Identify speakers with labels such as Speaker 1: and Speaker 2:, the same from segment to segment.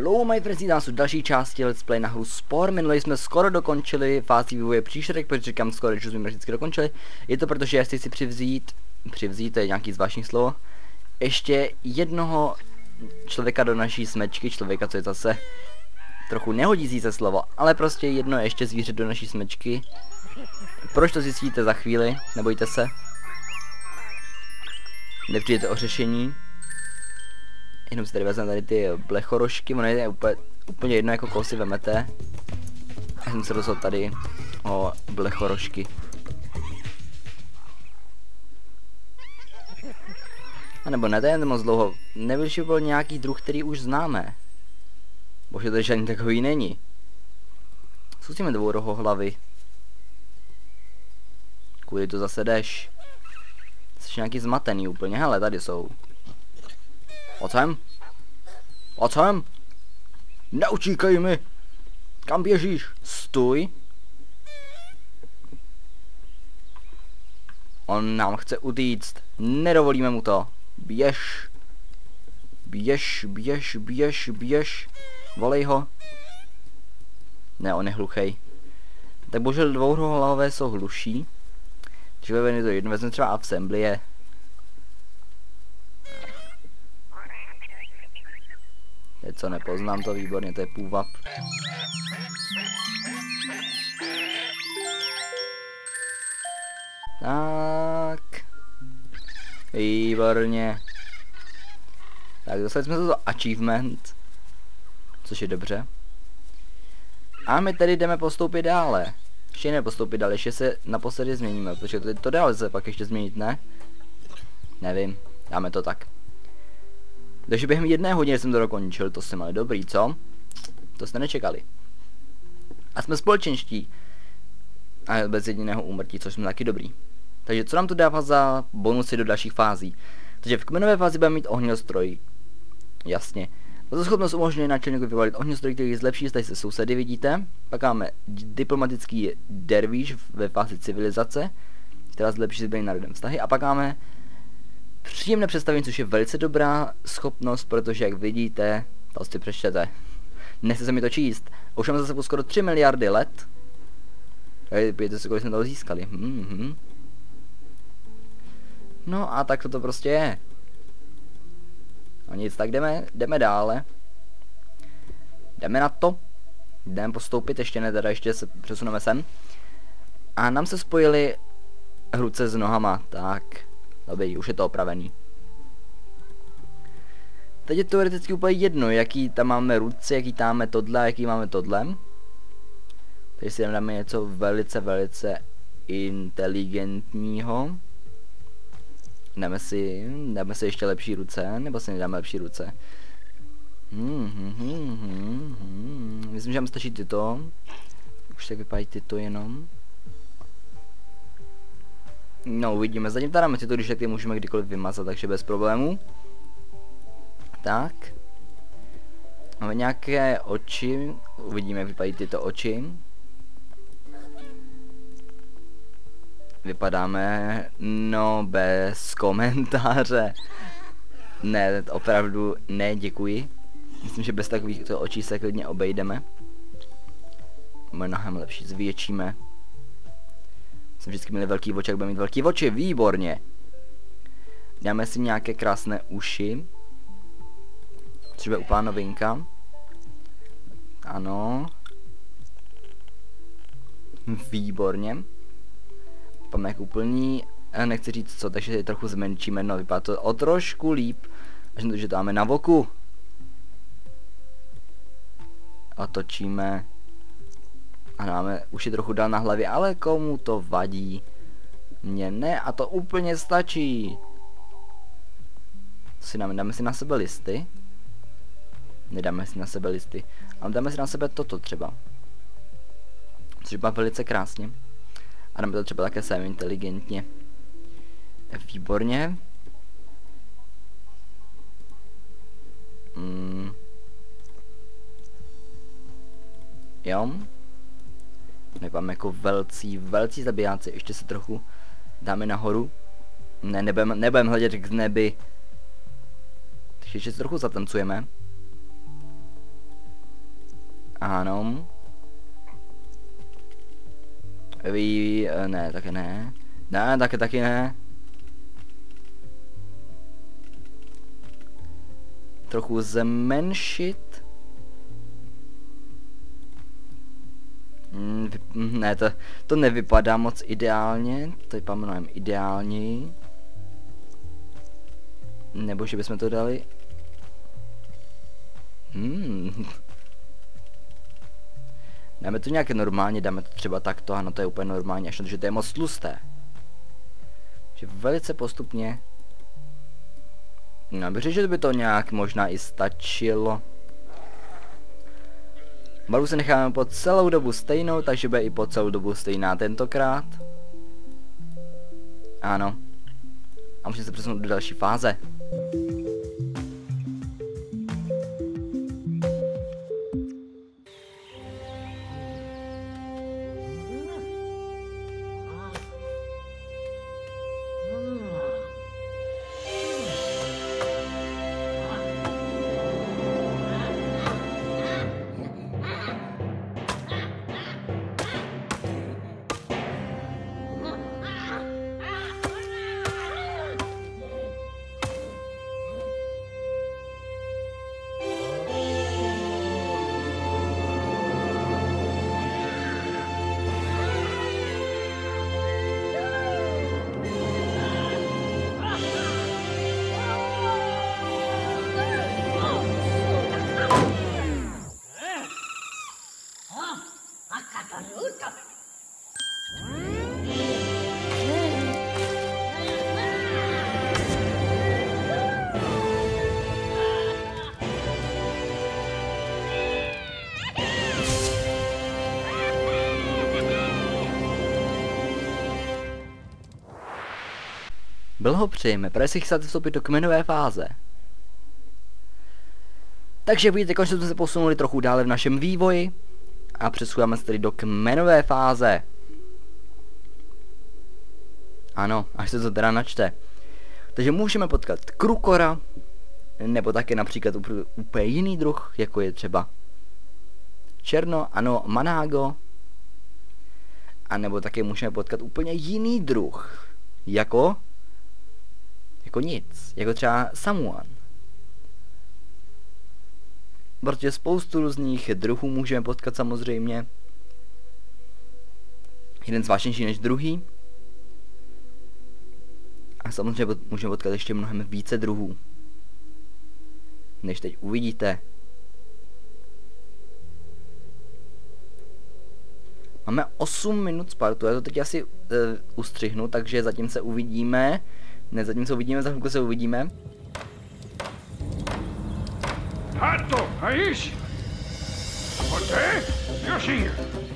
Speaker 1: Hello my friends, nás v další části Let's Play na hru Spore. Minule jsme skoro dokončili fázi vývoje příšerek, protože říkám skoro, že jsme vždycky dokončili. Je to proto, že já chci si přivzít, to je nějaký zvláštní slovo, ještě jednoho člověka do naší smečky, člověka, co je zase trochu nehodící se slovo, ale prostě jedno ještě zvíře do naší smečky. Proč to zjistíte za chvíli, nebojte se. Nepřijdete o řešení. Jenom si tady vezmeme tady ty blechorožky, ono je úplně jedno, jako koho si vemete. Já jsem se rozhodl tady o blechorožky. A nebo ne, to je moc dlouho. Nebyl, že byl nějaký druh, který už známe. Bože, to žádný takový není. Zkusíme dvourohohlavy. Kvůli to zase jdeš. Jsi nějaký zmatený úplně, hele, tady jsou. Pojď sem. Neutíkej mi. Kam běžíš? Stůj. On nám chce utíct. Nedovolíme mu to. Běž. Běž. Volej ho. Ne, on je hluchej. Tak bohužel dvourohlavové jsou hluší. Takže vezme to jedno, vezme třeba Assemblie. Teď co nepoznám to výborně, to je půvab. Tak. Výborně. Tak dostali jsme to achievement. Což je dobře. A my tedy jdeme postoupit dále. Ještě nepostoupit dále, ještě se naposledy změníme, protože to dále se pak ještě změnit, ne? Nevím, dáme to tak. Takže během jedné hodiny jsem to dokončil, to jsem ale dobrý, co? To jste nečekali. A jsme společenští. A bez jediného úmrtí, což jsme taky dobrý. Takže co nám to dává za bonusy do dalších fází? Takže v kmenové fázi budeme mít ohňostroj. Jasně. Tato schopnost umožňuje náčelníku vyvalit ohňostroj, který zlepší tady se sousedy, vidíte. Pak máme diplomatický dervíš ve fázi civilizace, která zlepší zbrojní národem vztahy. A pak máme příjemné představení, což je velice dobrá schopnost, protože jak vidíte, to si přečtete. Nechce se mi to číst. A už máme zase skoro 3 miliardy let. Pějte si, kolik jsme toho získali. No a tak to prostě je. No nic, tak jdeme dále. Jdeme na to. Jdeme postoupit, ještě ne, teda ještě se přesuneme sem. A nám se spojily ruce s nohama, tak. Dobrý, už je to opravený. Teď je teoreticky úplně jedno, jaký tam máme ruce, jaký tam máme tohle a jaký máme tohle. Takže si dáme něco velice inteligentního. Dáme si ještě lepší ruce, nebo si nedáme lepší ruce? Myslím, že nám stačí tyto. Už tak vypadají tyto jenom. No, uvidíme. Zatím tady dáme tyto, když tak ty můžeme kdykoliv vymazat, takže bez problémů. Tak. Máme nějaké oči. Uvidíme, jak vypadají tyto oči. Vypadáme, no, bez komentáře. Ne, opravdu ne, děkuji. Myslím, že bez takovýchto očí se klidně obejdeme. Mnohem lepší, zvětšíme. Jsem vždycky měl velký oči, jak budeme mít velký oči, výborně. Dáme si nějaké krásné uši. Třeba úplná novinka. Ano. Výborně. Máme jako úplný, nechci říct co, takže je trochu zmenšíme, no vypadá to o trošku líp. Až na to, že to máme na voku. Otočíme. A dáme uši trochu dál na hlavě, ale komu to vadí? Mně ne, a to úplně stačí. Co si dáme si na sebe listy? Nedáme si na sebe listy, ale dáme si na sebe toto třeba. Což byla velice krásně. A dáme to třeba také sem inteligentně. Výborně. Jo. Nebudeme jako velcí zabijáci. Ještě se trochu dáme nahoru. Ne, nebudeme hledět k nebi. Takže ještě se trochu zatancujeme. Ano. Ne, taky ne. Ne, taky ne. Trochu zmenšit. Ne, to nevypadá moc ideálně. To vypadá mnohem ideálněji. Nebo že bychom to dali. Dáme to nějak normálně, dáme to třeba takto, ano, to je úplně normálně, až na to, že to je moc tlusté. Že velice postupně. No, bych řekl, že by to nějak možná i stačilo. Barvu se necháme po celou dobu stejnou, takže bude i po celou dobu stejná tentokrát. Ano. A můžeme se přesunout do další fáze. Blahopřejeme, právě si chcete vstoupit do kmenové fáze. Takže vidíte, konečně jsme se posunuli trochu dále v našem vývoji a přesouváme se tedy do kmenové fáze. Ano, až se to teda načte. Takže můžeme potkat Krukora, nebo také například úplně jiný druh, jako je třeba Černo, Manágo, a nebo také můžeme potkat úplně jiný druh, jako nic, jako třeba Samuan. Protože spoustu různých druhů můžeme potkat samozřejmě. Jeden zvláštnější než druhý. A samozřejmě můžeme potkat ještě mnohem více druhů, než teď uvidíte. Máme 8 minut Spartu, já to teď asi ustřihnu, takže zatím se uvidíme. Ne, zatím se uvidíme, za chvilku se uvidíme.
Speaker 2: Hatto, hajíš? A poté, Yoshi!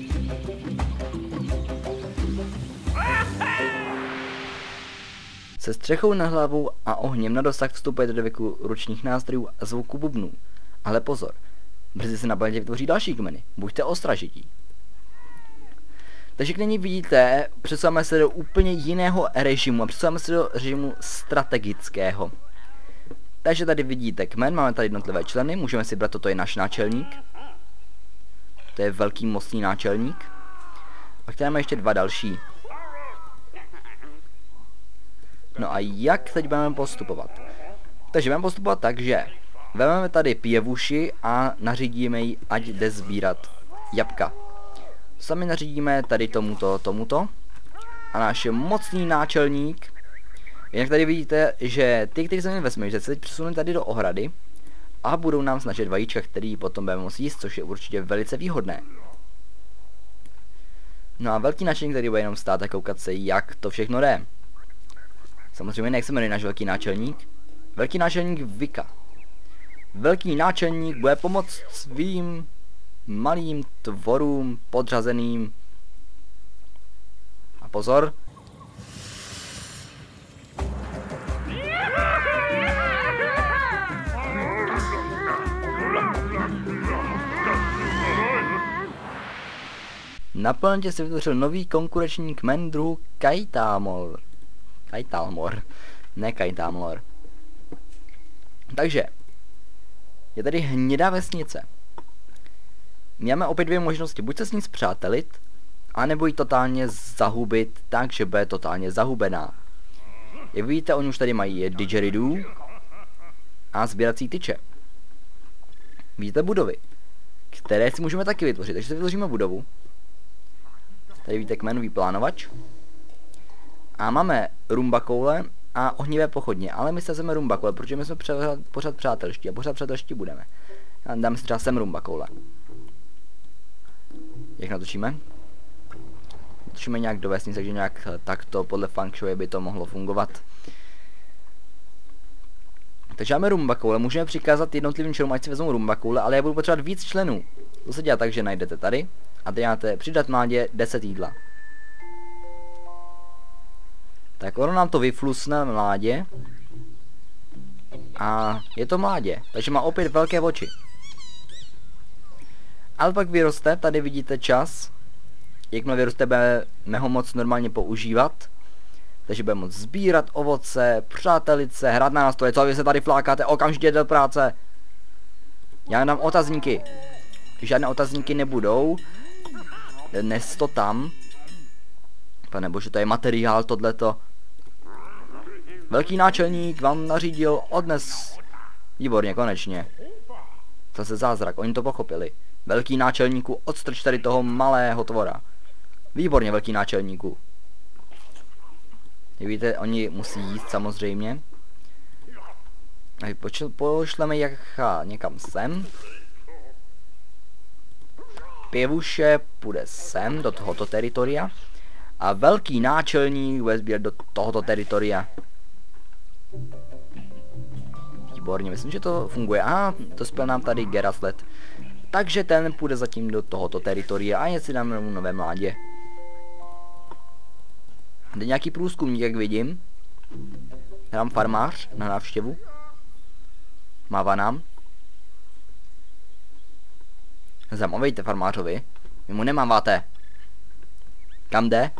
Speaker 1: Se střechou nad hlavou a ohněm na dosah vstupujete do věku ručních nástrojů a zvuku bubnů. Ale pozor, brzy se na planetě vytvoří další kmeny, buďte ostražití. Takže k nyní vidíte, přesouváme se do úplně jiného režimu a přesouváme se do režimu strategického. Takže tady vidíte kmen, máme tady jednotlivé členy, můžeme si brát, toto je náš náčelník. To je velký mocný náčelník. Pak tady máme ještě dva další. No a jak teď budeme postupovat? Takže budeme postupovat tak, že vezmeme tady pěvuši a nařídíme jí, ať jde sbírat jabka. Sami nařídíme tady tomuto. A náš mocný náčelník. Jinak tady vidíte, že ty, kteří se mi vezme, že se teď přesunou tady do ohrady a budou nám snažit vajíčka, který potom budeme moct jíst, což je určitě velice výhodné. No a velký náčelník tady bude jenom stát a koukat se, jak to všechno jde. Samozřejmě jak se jmenuje náš velký náčelník? Velký náčelník Vika. Velký náčelník bude pomoct svým malým tvorům podřazeným. A pozor. Na planetě se vytvořil nový konkurenční kmen druhu Kaitalmor. Ne Kaitalmor. Takže je tady hnědá vesnice. máme opět dvě možnosti. Buď se s ní spřátelit, anebo ji totálně zahubit, takže bude totálně zahubená. Jak vidíte, oni už tady mají didgeridoo a sběrací tyče. Vidíte budovy, které si můžeme taky vytvořit. Takže si vytvoříme budovu. Tady vidíte kmenový plánovač. A máme rumba koule a ohnivé pochodně. Ale my se vezmeme rumba koule, protože my jsme pořád přátelští a pořád přátelští budeme. Dáme si třeba sem rumba koule. Jak natočíme? Natočíme nějak do vesnice, takže nějak takto podle feng shui by to mohlo fungovat. Takže máme rumba koule, můžeme přikázat jednotlivým členům, ať si vezmou rumba koule, ale já budu potřebovat víc členů. To se dělá tak, že najdete tady a dáte přidat mládě 10 jídla. Tak ono nám to vyflusne mládě. A je to mládě, takže má opět velké oči. Ale pak vyroste, tady vidíte čas. Jakmile vyroste, budeme ho moc normálně používat. Takže budeme moct sbírat ovoce, přátelit se, hrát na nástroje. Co vy se tady flákáte, okamžitě do práce. Já dám otazníky. Žádné otazníky nebudou. Dnes to tam. Pane bože, to je materiál, tohleto. Velký náčelník vám nařídil odnes. Výborně, konečně. Zase zázrak, oni to pochopili. Velký náčelníku, odstrč tady toho malého tvora. Výborně, velký náčelníku. Jak víte, oni musí jíst samozřejmě. Pošleme Jacha někam sem. Pěvuše půjde sem, do tohoto teritoria. A velký náčelník bude sbírat do tohoto teritoria. Výborně, myslím, že to funguje. A to spěl nám tady Geraslet. Takže ten půjde zatím do tohoto teritoria a jen si dáme nové mládě. Jde nějaký průzkumník, jak vidím. Hrám farmář na návštěvu. Mává nám. Zamávejte farmářovi. Vy mu nemáváte. Kam jde?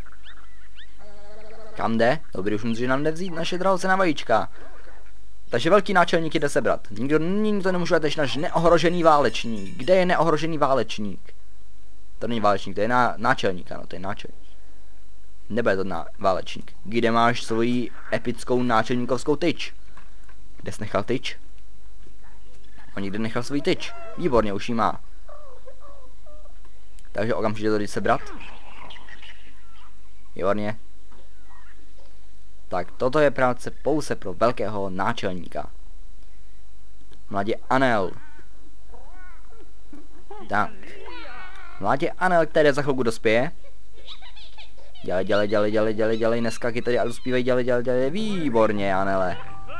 Speaker 1: Kam jde? Dobrý, už může nám nevzít naše drahocenná vajíčka. Takže velký náčelník jde sebrat. Nikdo nemůže být náš neohrožený válečník. Kde je neohrožený válečník? To není válečník, to je náčelník, ano, to je náčelník. Nebude to válečník. Kde máš svoji epickou náčelníkovskou tyč? Kde jsi nechal tyč? On někde nechal svůj tyč. Výborně, už ji má. Takže okamžitě to jde sebrat. Výborně. Tak, toto je práce pouze pro velkého náčelníka. Mladě Anel. Tak. Mladě Anel, který za chvilku dospěje. Dělej, neskaky tady a dospívej, dělej, výborně, Anele.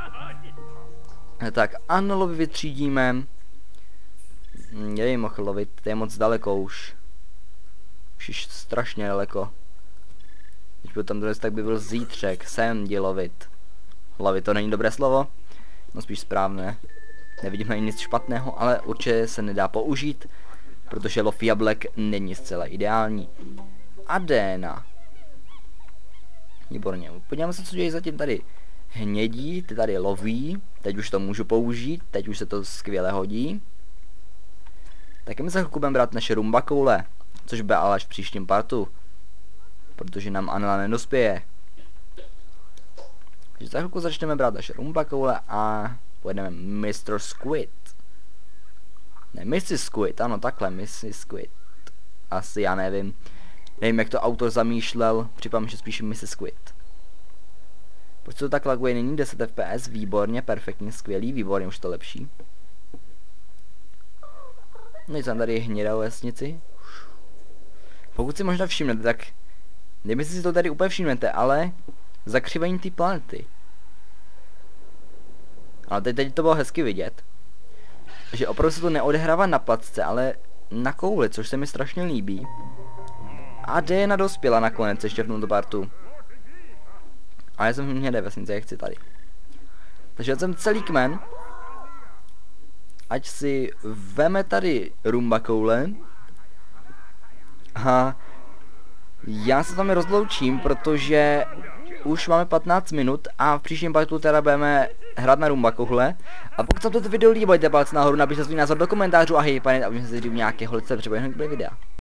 Speaker 1: Tak, Anelovi vytřídíme. Nevím, mohl lovit, to je moc daleko už. Už je strašně daleko. Když byl tam dnes, tak by byl zítřek, sem dělovit. Lovit to není dobré slovo, no spíš správné. Nevidím na nic špatného, ale určitě se nedá použít, protože lov jablek není zcela ideální. Adéna. Výborně, podíváme se, co dějí zatím tady. Hnědí, ty tady loví, teď už to můžu použít, teď už se to skvěle hodí. Tak my za chvilku budeme brát naše rumba koule, což bude ale až v příštím partu. Protože nám Anela nedospěje. Takže za chvilku začneme brát naše rumba koule a pojedeme Mr. Squid. Ne, Mrs. Squid, ano takhle, Mrs. Squid. Asi já nevím. Nevím, jak to autor zamýšlel, připadám, že spíše Mrs. Squid. Proč to tak laguje, není 10 fps, výborně, perfektně, skvělý, výborně, už to lepší. No jsem tady hnědou vesnici. Pokud si možná všimnete, tak nevím, jestli si to tady úplně všimnete, ale zakřivení ty planety. Ale teď to bylo hezky vidět. Že opravdu se to neodehrává na placce, ale na kouli, což se mi strašně líbí. A Diana dospěla nakonec ještě v tomto partu. A já jsem v hnědé vesnice, jak chci tady. Takže já jsem celý kmen. Ať si veme tady rumba koule. A já se tam rozloučím, protože už máme 15 minut a v příštím partu teda budeme hrát na Rumbakohle. A pokud se toto video líbí, dejte palec nahoru, napište svůj názor do komentářů a hej, pane, aby se v nějakého lice připojenou k videa.